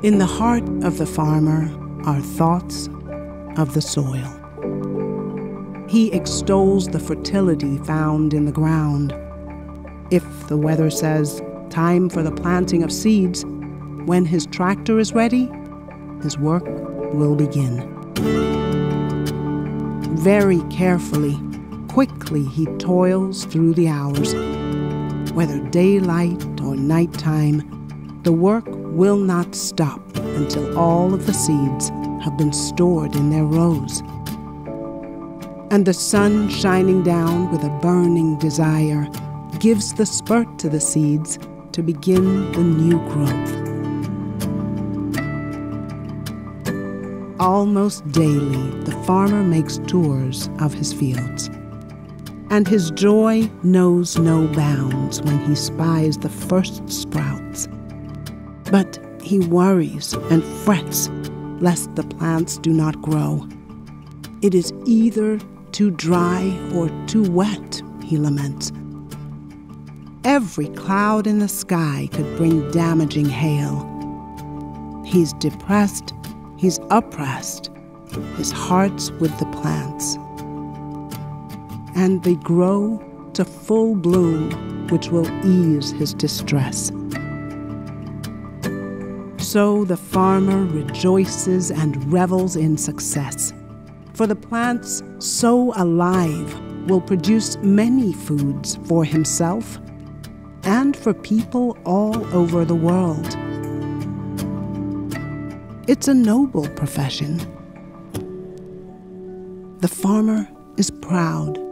In the heart of the farmer are thoughts of the soil. He extols the fertility found in the ground. If the weather says, time for the planting of seeds, when his tractor is ready, his work will begin. Very carefully, quickly he toils through the hours. Whether daylight or nighttime, the work will not stop until all of the seeds have been stored in their rows. And the sun shining down with a burning desire gives the spurt to the seeds to begin the new growth. Almost daily, the farmer makes tours of his fields. And his joy knows no bounds when he spies the first sprouts. But he worries and frets lest the plants do not grow. It is either too dry or too wet, he laments. Every cloud in the sky could bring damaging hail. He's depressed, he's oppressed, his heart's with the plants. And they grow to full bloom, which will ease his distress. So the farmer rejoices and revels in success, for the plants so alive will produce many foods for himself and for people all over the world. It's a noble profession. The farmer is proud